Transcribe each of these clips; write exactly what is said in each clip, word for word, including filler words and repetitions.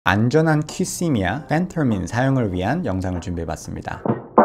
안전한 퀴시미아 펜터민 사용을 위한 영상을 준비해봤습니다.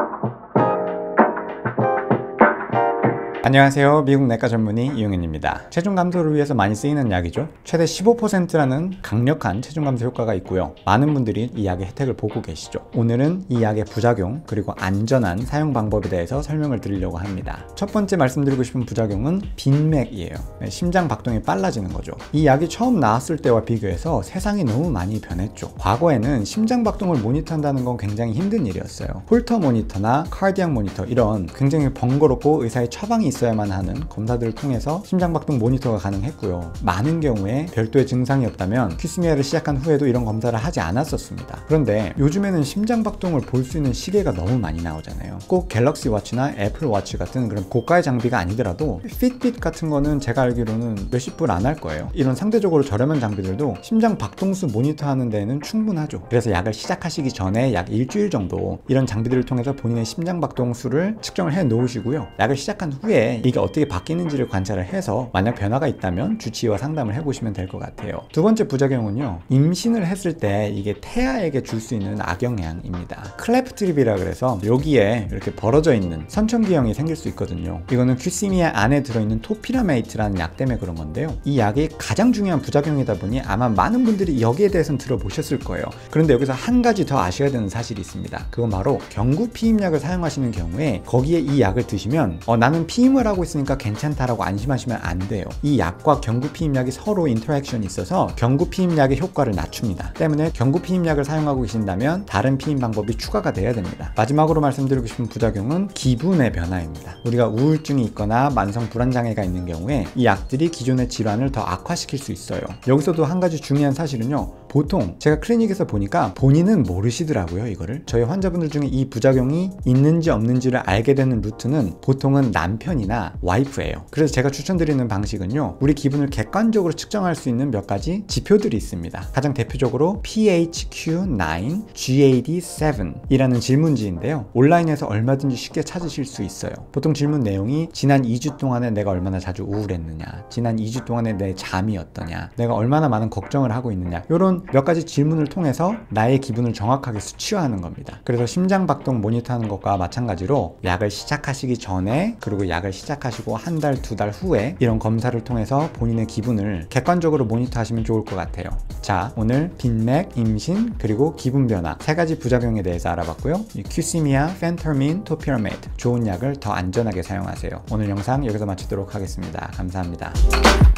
안녕하세요. 미국 내과 전문의 이용현입니다. 체중 감소를 위해서 많이 쓰이는 약이죠. 최대 십오 퍼센트라는 강력한 체중 감소 효과가 있고요. 많은 분들이 이 약의 혜택을 보고 계시죠. 오늘은 이 약의 부작용 그리고 안전한 사용 방법에 대해서 설명을 드리려고 합니다. 첫 번째 말씀드리고 싶은 부작용은 빈맥이에요. 심장 박동이 빨라지는 거죠. 이 약이 처음 나왔을 때와 비교해서 세상이 너무 많이 변했죠. 과거에는 심장 박동을 모니터한다는 건 굉장히 힘든 일이었어요. 홀터 모니터나 카디악 모니터 이런 굉장히 번거롭고 의사의 처방이 있어야만 하는 검사들을 통해서 심장박동 모니터가 가능했고요. 많은 경우에 별도의 증상이 없다면 퀴시미아를 시작한 후에도 이런 검사를 하지 않았었습니다. 그런데 요즘에는 심장박동을 볼 수 있는 시계가 너무 많이 나오잖아요. 꼭 갤럭시 워치나 애플 워치 같은 그런 고가의 장비가 아니더라도 핏빗 같은 거는 제가 알기로는 몇십 불 안 할 거예요. 이런 상대적으로 저렴한 장비들도 심장박동수 모니터 하는 데는 충분하죠. 그래서 약을 시작하시기 전에 약 일주일 정도 이런 장비들을 통해서 본인의 심장박동수를 측정을 해 놓으시고요. 약을 시작한 후에 이게 어떻게 바뀌는지를 관찰을 해서 만약 변화가 있다면 주치의와 상담을 해보시면 될 것 같아요. 두 번째 부작용은요, 임신을 했을 때 이게 태아에게 줄 수 있는 악영향입니다. 클래프트립이라 그래서 여기에 이렇게 벌어져 있는 선천기형이 생길 수 있거든요. 이거는 퀴시미아 안에 들어있는 토피라메이트라는 약 때문에 그런 건데요. 이 약이 가장 중요한 부작용이다 보니 아마 많은 분들이 여기에 대해서는 들어보셨을 거예요. 그런데 여기서 한 가지 더 아셔야 되는 사실이 있습니다. 그건 바로 경구피임약을 사용하시는 경우에 거기에 이 약을 드시면 어, 나는 피임 을 하고 있으니까 괜찮다라고 안심하시면 안 돼요. 이 약과 경구피임약이 서로 인터랙션이 있어서 경구피임약의 효과를 낮춥니다. 때문에 경구피임약을 사용하고 계신다면 다른 피임 방법이 추가가 돼야 됩니다. 마지막으로 말씀드리고 싶은 부작용은 기분의 변화입니다. 우리가 우울증이 있거나 만성 불안장애가 있는 경우에 이 약들이 기존의 질환을 더 악화시킬 수 있어요. 여기서도 한 가지 중요한 사실은요, 보통 제가 클리닉에서 보니까 본인은 모르시더라고요. 이거를 저희 환자분들 중에 이 부작용이 있는지 없는지를 알게 되는 루트는 보통은 남편이나 와이프예요. 그래서 제가 추천드리는 방식은요, 우리 기분을 객관적으로 측정할 수 있는 몇 가지 지표들이 있습니다. 가장 대표적으로 피 에이치 큐 나인, 지 에이 디 세븐 이라는 질문지인데요, 온라인에서 얼마든지 쉽게 찾으실 수 있어요. 보통 질문 내용이 지난 이 주 동안에 내가 얼마나 자주 우울했느냐, 지난 이 주 동안에 내 잠이 어떠냐, 내가 얼마나 많은 걱정을 하고 있느냐, 이런 몇 가지 질문을 통해서 나의 기분을 정확하게 수치화하는 겁니다. 그래서 심장박동 모니터하는 것과 마찬가지로 약을 시작하시기 전에 그리고 약을 시작하시고 한 달, 두 달 후에 이런 검사를 통해서 본인의 기분을 객관적으로 모니터 하시면 좋을 것 같아요. 자, 오늘 빈맥, 임신, 그리고 기분 변화 세 가지 부작용에 대해서 알아봤고요. 이 퀴시미아 펜터민 토피라메이트 좋은 약을 더 안전하게 사용하세요. 오늘 영상 여기서 마치도록 하겠습니다. 감사합니다.